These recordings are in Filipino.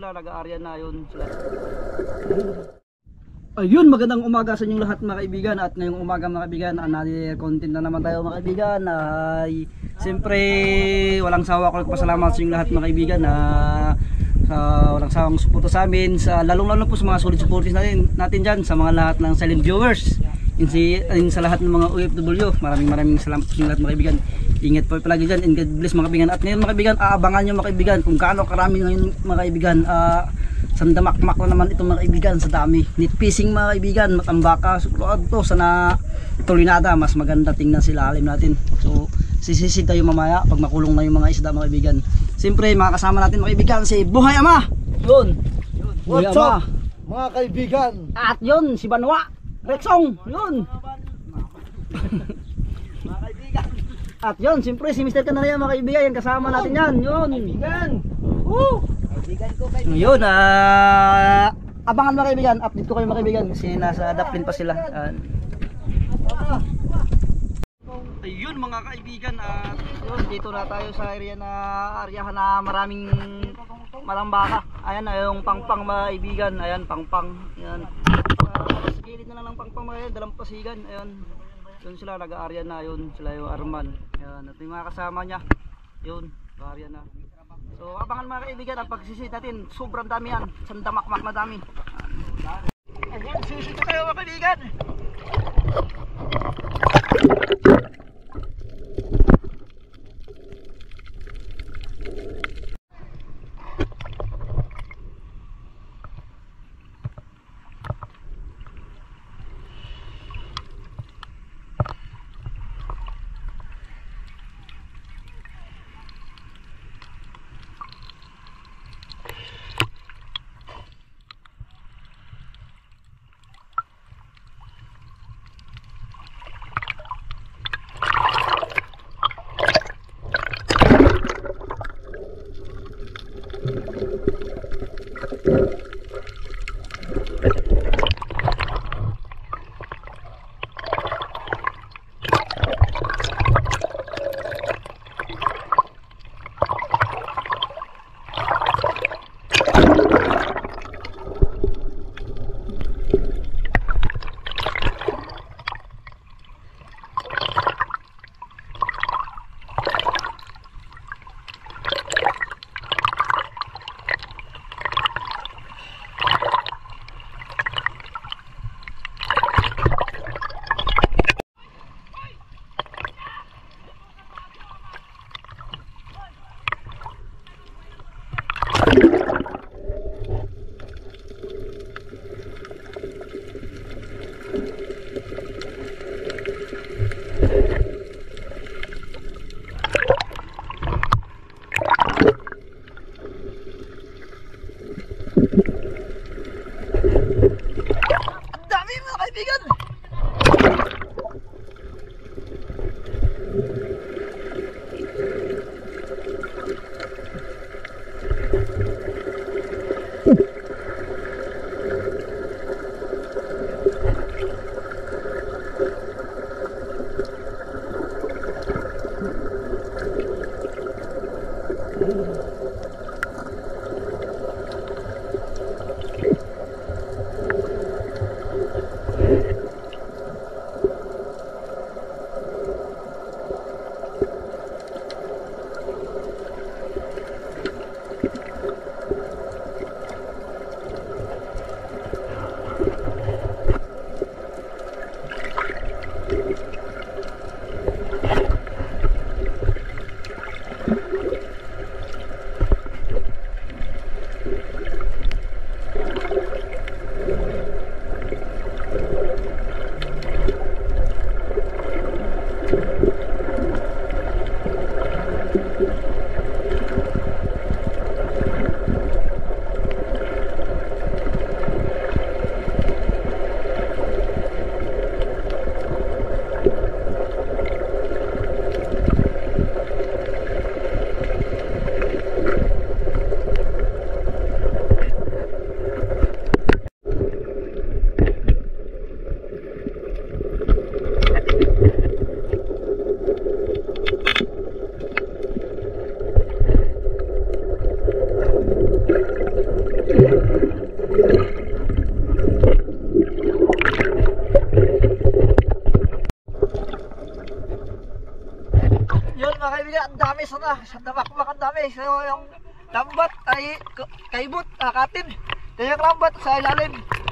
sila, nag-aarya na yun sila. Ayun, magandang umaga sa inyong lahat mga kaibigan. At ngayong umaga mga kaibigan, another content na naman tayo mga kaibigan. Ay siyempre walang sawa ko nagpasalamat sa inyong lahat mga kaibigan na walang sawang suporta sa amin, lalong lalo po sa mga solid supporters natin dyan, sa mga lahat ng silent viewers, sa lahat ng mga OFW. Maraming salamat po sa inyong lahat mga kaibigan. Ingat po palagi dyan, and God bless mga kaibigan. At ngayon mga kaibigan, aabangan nyo mga kaibigan kung gaano karami ngayon mga kaibigan. Sandamakmak na naman itong mga kaibigan sa dami. Net fishing mga kaibigan, matambaka, sukulad to, sana tulinada, mas maganda tingnan sila ilalim natin. So sisisid tayo mamaya pag makulong na yung mga isda mga kaibigan. Siyempre mga kasama natin mga kaibigan, si Buhay Ama. Yun. Buhay What's Ama up mga kaibigan? At yun, si Banwa Rexong. Yun. Mga kaibigan. At yun, siyempre si Mr. Canaria mga kaibigan, kasama natin yan. Yun. Kaibigan. Kaibigan ko kaibigan. Ngayon, abangan mga kaibigan, update ko kayo mga kaibigan kasi nasa Daplin pa sila. Ayun mga kaibigan, yun, dito na tayo sa area na aryahan na maraming malambaka. Ayan, yung pangpang mga kaibigan, ayan, pangpang. Ayan. Sa gilid na lang ng pangpang mga kaibigan, dalampasigan. Ayan, yun sila, nag-aarya na, yun, sila yung Arman. Ayan, at yung mga kasama niya, yun, nag-aarya na. So abangan mga kaibigan ang pagsisit natin, sobrang dami yan, sandamakmak na dami. Ayan, sisit tayo mga kaibigan. Dami mga kaibigan. kaibigan, ang dami sana. Sa damakmak ang dami. So yung lambat ay kaibot, katin. Kaya yung lambat sa ilalim.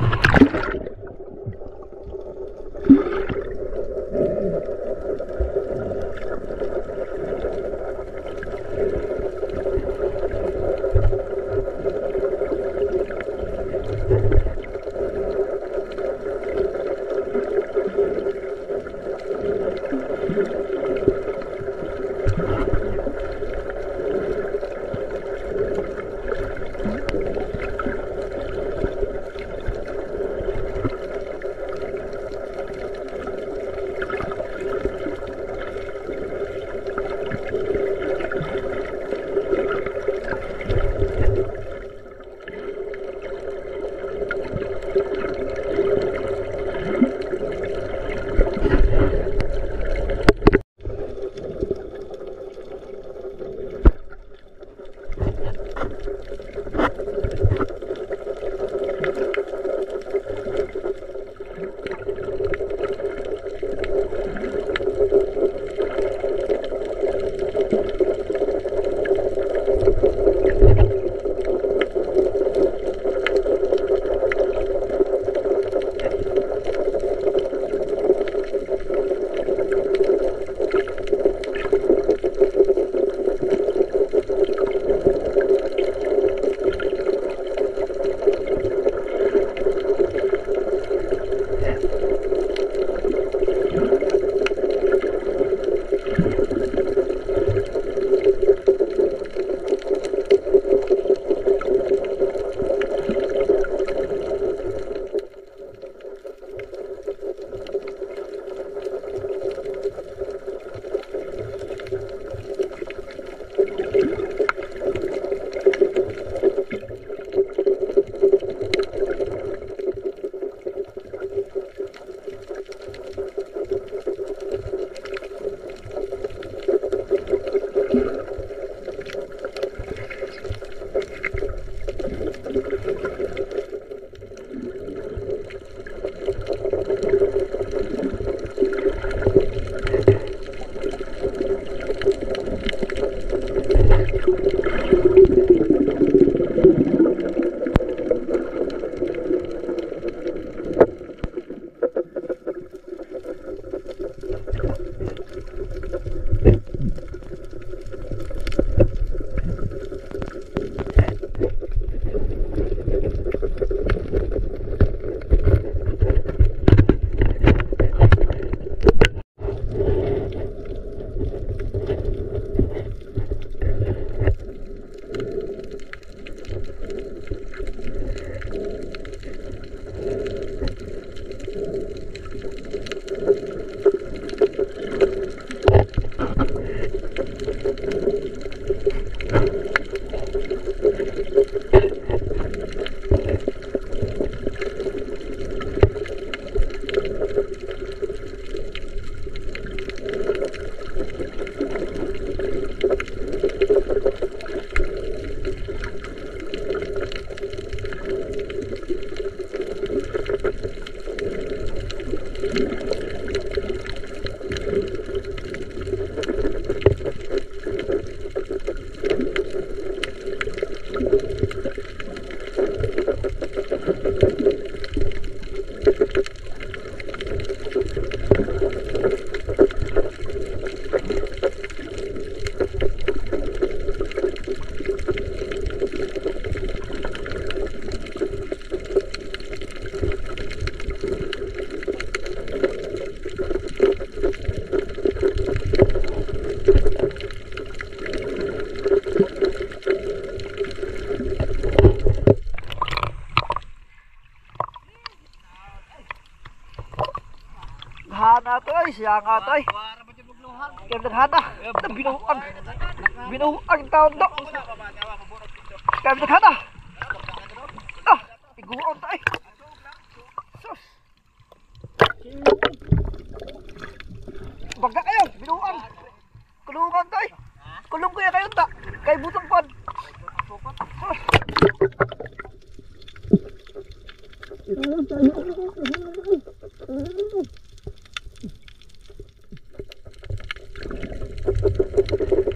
Hana to ay, siya nga to ay. Kaya naghana, binuang. Binuang taon do. Kaya naghana. Ah, iguon to ay. Sus. Baga kayo, binuang. Kulungan to ay. Kulong kuya kayo ta. Kay butang pan. Sus.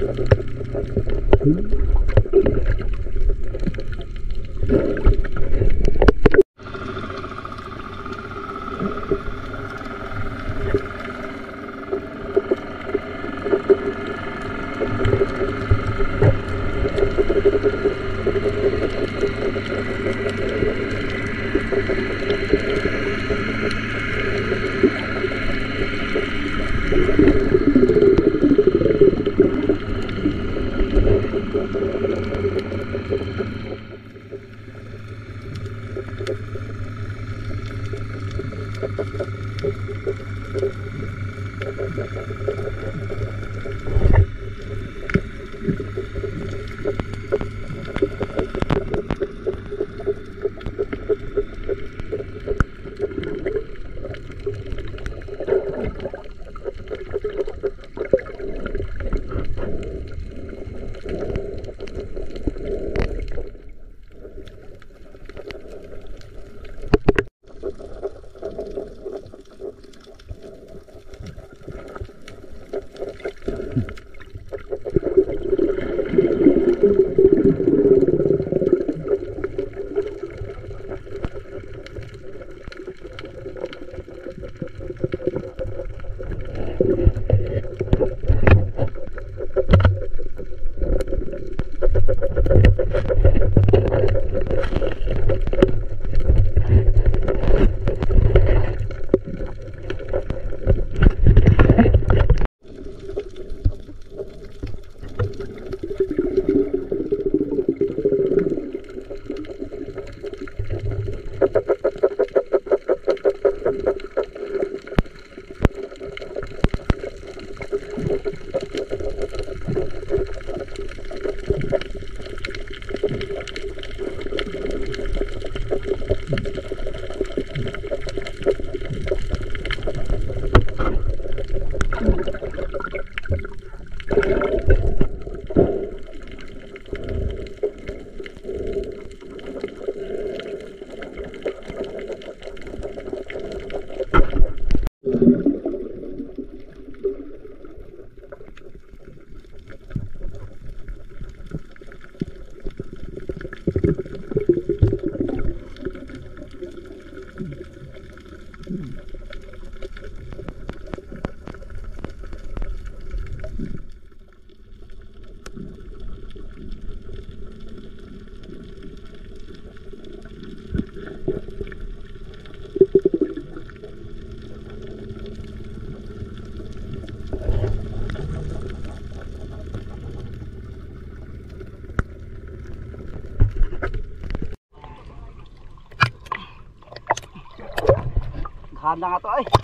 Handa nga to ay.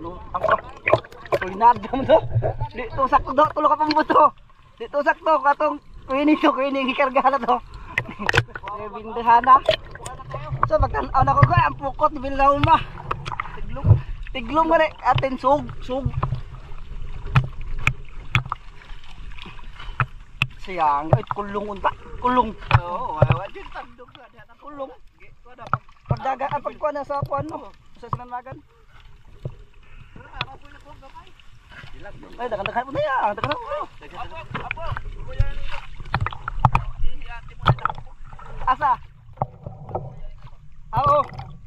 Tulinado mo to. Dito sakto do, tulo ka pang buto. Dito sakto katong kuining ikarga na to. Bindahana. So magtanaw na ko ko ang pukot bilaw ma. Tiglong gani atin sug. Sayang ay kulong unta. Kulong. Oo, wa din tagdog na kulong. Pagdaga pagkuan na sa kuan no. Sa sinanagan. Ay, dakan-dakan mo na yan. Dakan mo. Asa? Oo.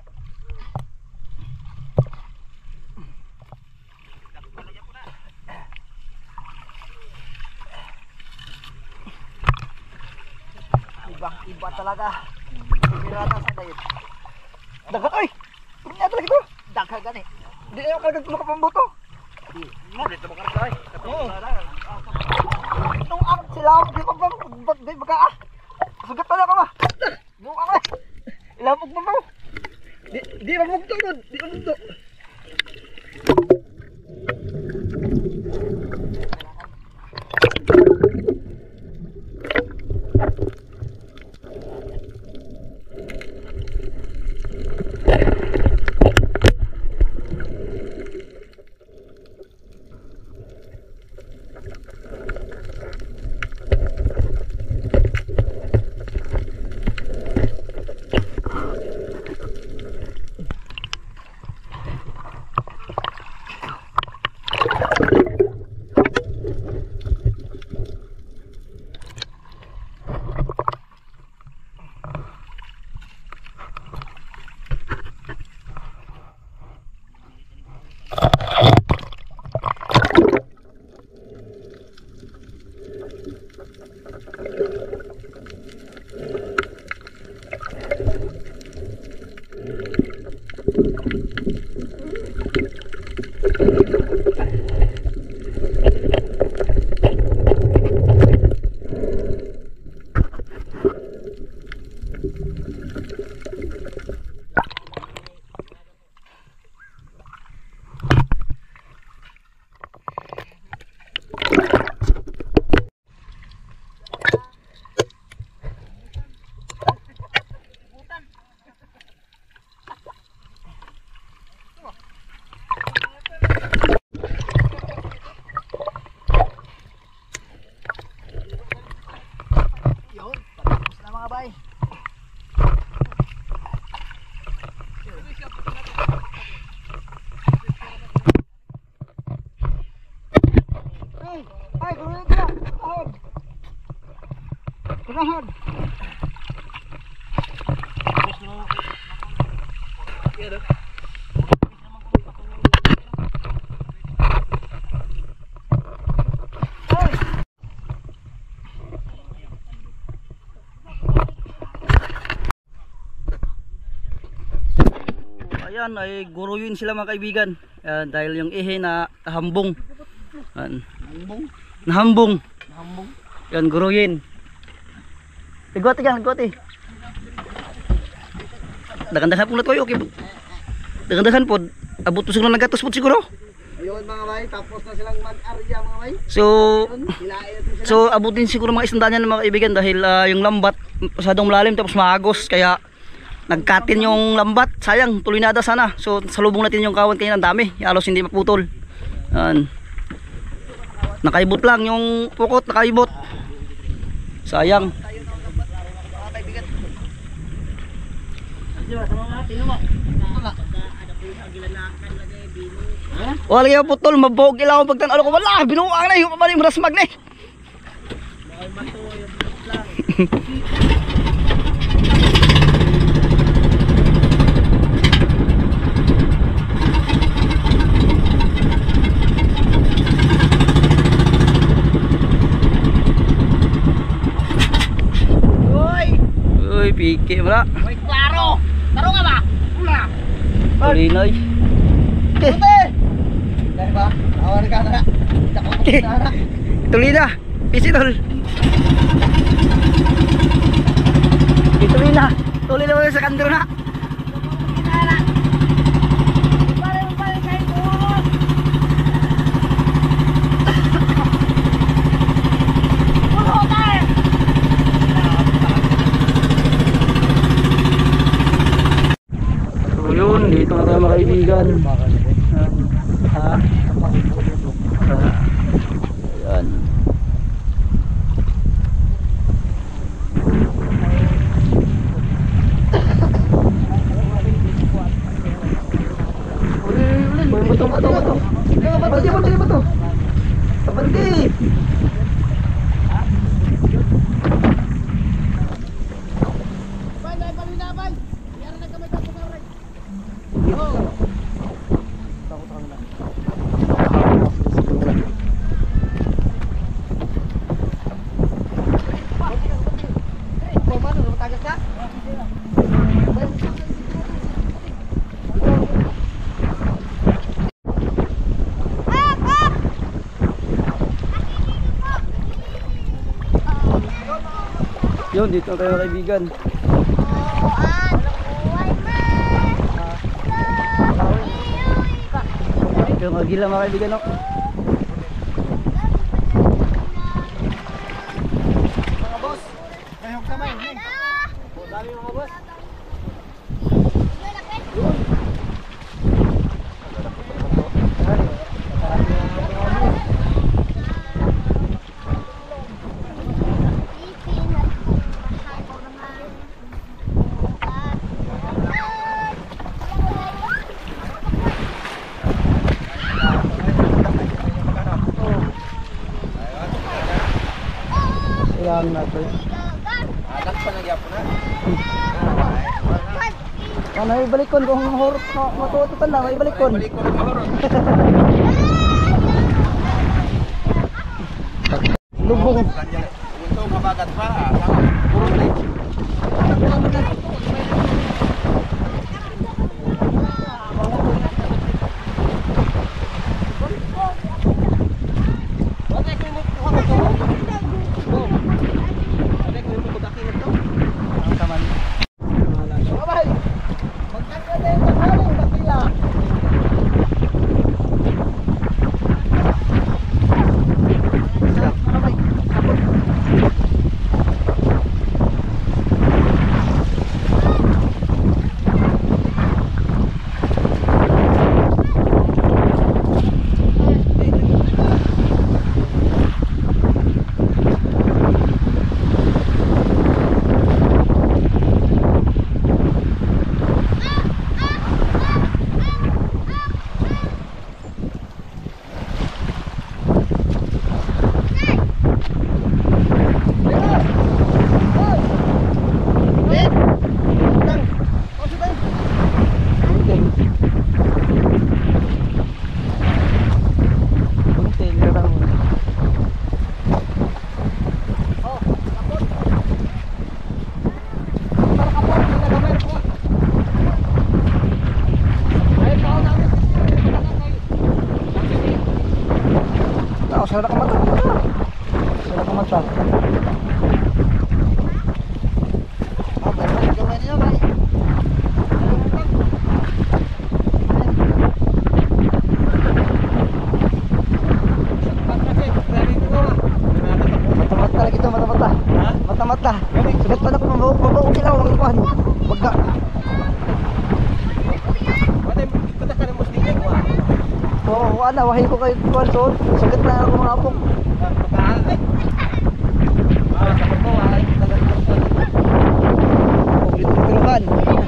Iba talaga. Pirata sa dayod. Dagan, ay! Tumnya talaga ito. Dagan gani. Di ayaw kagag tulog ka pang buto. Mo dito mo karagay. Oo. Itong ang sila di ko bang baka ah. Sugat na ako ba. Buka ka. Ilamog mo mo. Di mamugto ko. Di mamugto. bay. Ay, kunin ka. Ahod. Ahod. Ayan ay guruyuin sila mga kaibigan. Ayan, dahil yung ihe na hambong. Ayan. Nahambong. Yan guruyuin. Igoti kan, igoti. Dagan-dagan po na tayo, okay. Dagan-dagan po. Abot po siguro nagatos po siguro. Ayun mga bay, tapos na silang mag-arya mga bay. So abutin siguro mga isang daan yan mga kaibigan dahil yung lambat masyadong malalim tapos maagos kaya nagkatin yung lambat, sayang, tuloy na sana. So salubong natin yung kawan kanina, ang dami, halos hindi maputol. Yan. Nakaibot lang yung pukot, nakaibot. Sayang. Wala yung putol, mabog ilang akong pagtanalo ko, wala, binuang na yung pamaling rasmag na eh. Uy, piki mo na. Uy, klaro! Taro nga ba? Una! Tulinoy. Ate! Dahil ba? Awan ka na. Tuloy na. Pisi tol. Tuloy na. Tuloy na sa kandro na. So yun, dito na tayo mga kaibigan. Ayan. Bato. Tabandi. Yun, dito tayo kaibigan. Yung agila mga kaibigan, no? Mga boss, kayong kamay. Dami mga boss. Ilang nato. Anak pa nagyapo na. Ano ibalikon kung horot matututan lang, ibalikon. Lubong. Ito mabagat pa. Puro leche. Mata-mata lagi to, mata-mata. Mata-mata. Sugat pa na ko mabaw sila ang kuan. Bagga. Oo, ana wahin ko kay kuan so. Sugat na ako mga apong. Pagtuluhan.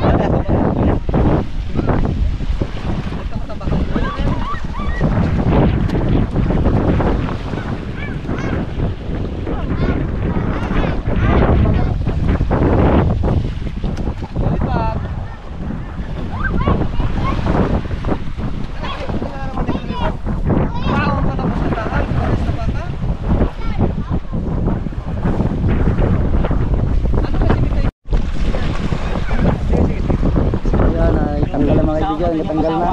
Ayan ay tanggal na mga kaibigan, natanggal na.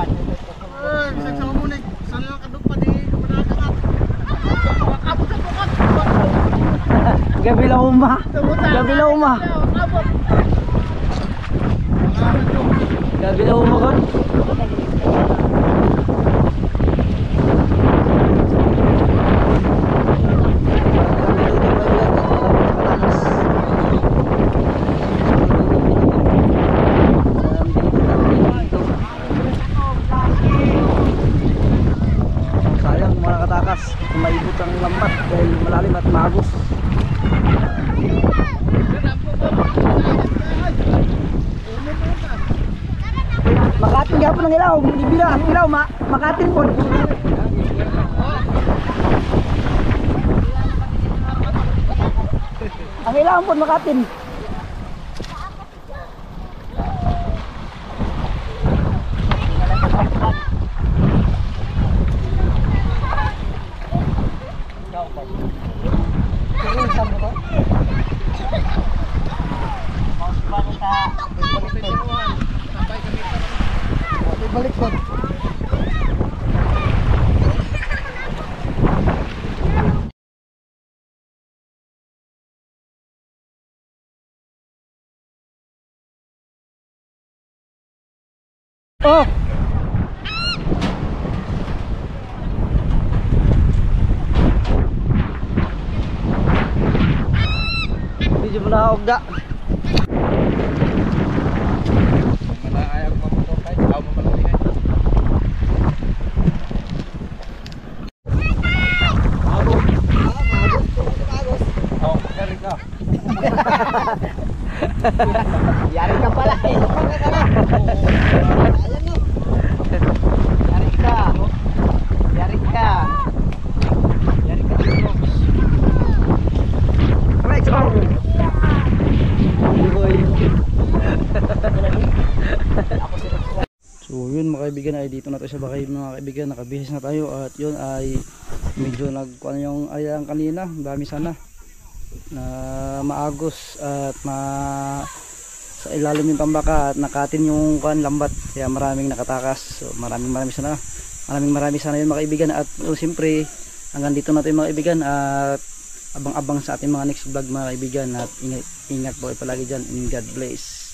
Gabi lang uma. Gabi lang uma. Gabi lang uma kon. Sayang mga nakatakas, maibot ang lambat dahil malalim at magos. Makatin gapon ang ilaw, ibila ang ilaw makatin po. Ang ilaw po makatin. Balik po. Oh. Medyo mo na ogda. Yari ka pala eh. Yari ka. Yari ka. Yari ka. Let's go. So yun mga kaibigan, ay dito na tayo sa bakay mga kaibigan, nakabihis na tayo at yun ay medyo nagkuhan yung ayang kanina, dami sana na maagos at sa ilalim yung tambaka at nakatin yung kuhan lambat, kaya maraming nakatakas. So maraming sana yun mga kaibigan at siyempre hanggang dito na tayo mga kaibigan at abang-abang sa ating mga next vlog mga kaibigan at ingat po palagi dyan and God bless.